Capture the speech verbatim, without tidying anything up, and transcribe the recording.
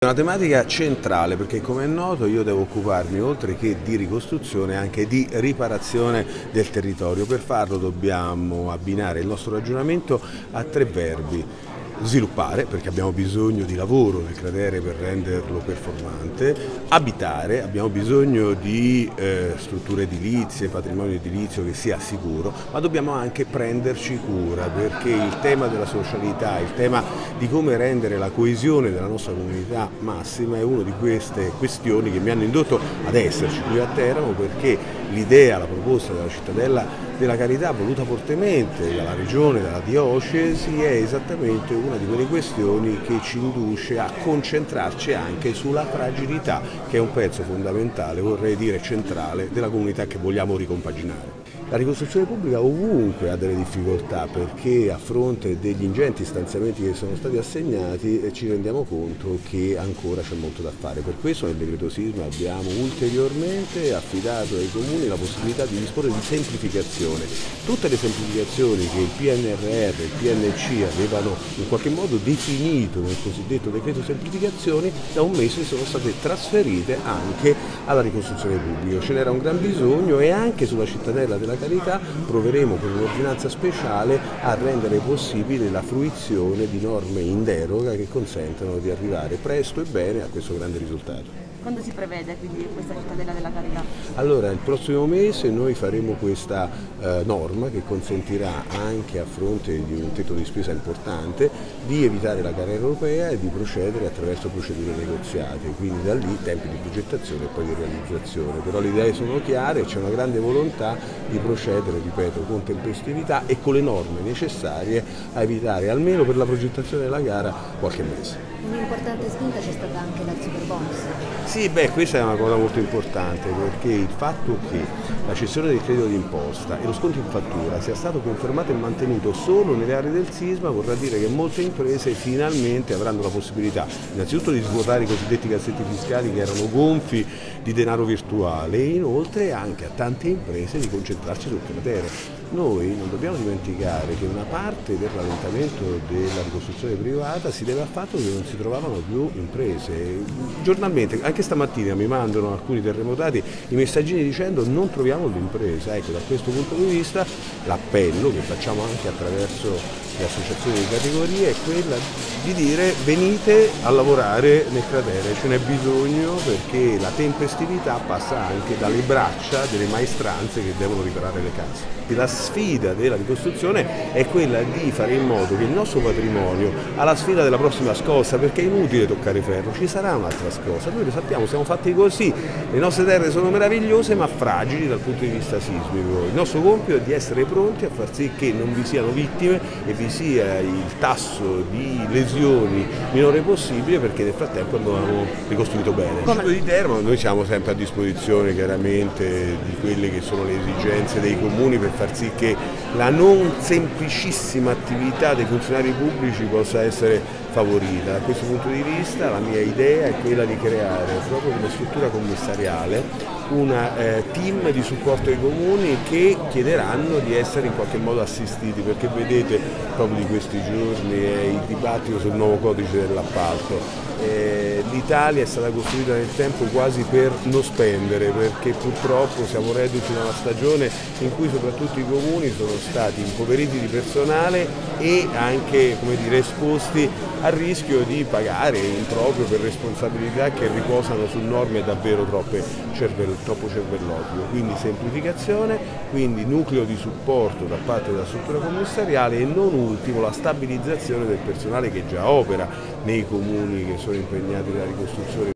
È una tematica centrale perché, come è noto, io devo occuparmi oltre che di ricostruzione anche di riparazione del territorio. Per farlo dobbiamo abbinare il nostro ragionamento a tre verbi: sviluppare, perché abbiamo bisogno di lavoro nel cratere per renderlo performante; abitare, abbiamo bisogno di eh, strutture edilizie, patrimonio edilizio che sia sicuro, ma dobbiamo anche prenderci cura, perché il tema della socialità, il tema di come rendere la coesione della nostra comunità massima è una di queste questioni che mi hanno indotto ad esserci qui a Teramo, perché l'idea, la proposta della cittadella della carità voluta fortemente dalla regione, dalla diocesi, è esattamente una di quelle questioni che ci induce a concentrarci anche sulla fragilità, che è un pezzo fondamentale, vorrei dire centrale, della comunità che vogliamo ricompaginare. La ricostruzione pubblica ovunque ha delle difficoltà, perché a fronte degli ingenti stanziamenti che sono stati assegnati ci rendiamo conto che ancora c'è molto da fare. Per questo nel decreto sisma abbiamo ulteriormente affidato ai comuni la possibilità di disporre di semplificazione. Tutte le semplificazioni che il P N R R e il P N C avevano in qualche modo definito nel cosiddetto decreto semplificazioni, da un mese sono state trasferite anche alla ricostruzione pubblica. Ce n'era un gran bisogno, e anche sulla cittadella della carità proveremo con un'ordinanza speciale a rendere possibile la fruizione di norme in deroga che consentano di arrivare presto e bene a questo grande risultato. Quando si prevede quindi questa cittadella della carità? Allora, il prossimo mese noi faremo questa eh, norma che consentirà, anche a fronte di un tetto di spesa importante, di evitare la gara europea e di procedere attraverso procedure negoziate, quindi da lì tempi di progettazione e poi di realizzazione. Però le idee sono chiare, c'è una grande volontà di procedere, ripeto, con tempestività e con le norme necessarie a evitare, almeno per la progettazione della gara, qualche mese. Un'importante spinta c'è stata anche dal superbonus. Sì, beh, questa è una cosa molto importante, perché il fatto che la cessione del credito d'imposta e lo sconto in fattura sia stato confermato e mantenuto solo nelle aree del sisma vorrà dire che molte imprese finalmente avranno la possibilità innanzitutto di svuotare i cosiddetti cassetti fiscali che erano gonfi di denaro virtuale, e inoltre anche a tante imprese di concentrarsi sul cratere. Noi non dobbiamo dimenticare che una parte del rallentamento della ricostruzione privata si deve al fatto che non si trovavano più imprese. Giornalmente, anche stamattina, mi mandano alcuni terremotati i messaggini dicendo non troviamo l'impresa. Ecco, da questo punto di vista l'appello che facciamo anche attraverso le associazioni di categoria è quella di dire: venite a lavorare nel cratere, ce n'è bisogno, perché la tempestività passa anche dalle braccia delle maestranze che devono riparare le case. La sfida della ricostruzione è quella di fare in modo che il nostro patrimonio, alla sfida della prossima scossa, perché è inutile toccare ferro, ci sarà un'altra scossa, noi lo sappiamo, siamo fatti così, le nostre terre sono meravigliose ma fragili dal punto di vista sismico. Il nostro compito è di essere pronti a far sì che non vi siano vittime e vi sia il tasso di lesioni minore possibile, perché nel frattempo abbiamo ricostruito bene. Come di Teramo noi siamo sempre a disposizione chiaramente di quelle che sono le esigenze dei comuni per far sì che la non semplicissima attività dei funzionari pubblici possa essere favorita. Da questo punto di vista la mia idea è quella di creare, proprio come struttura commissariale, una eh, team di supporto ai comuni che chiederanno di essere in qualche modo assistiti, perché vedete, proprio di questi giorni è il dibattito sul nuovo codice dell'appalto. Eh, L'Italia è stata costruita nel tempo quasi per non spendere, perché purtroppo siamo reduci da una stagione in cui soprattutto i comuni sono stati impoveriti di personale e anche, come dire, esposti al rischio di pagare in proprio per responsabilità che riposano su norme davvero troppe cervello, troppo cervellotico. Quindi semplificazione, quindi nucleo di supporto da parte della struttura commissariale e non ultimo la stabilizzazione del personale che già opera nei comuni che sono impegnati nella ricostruzione.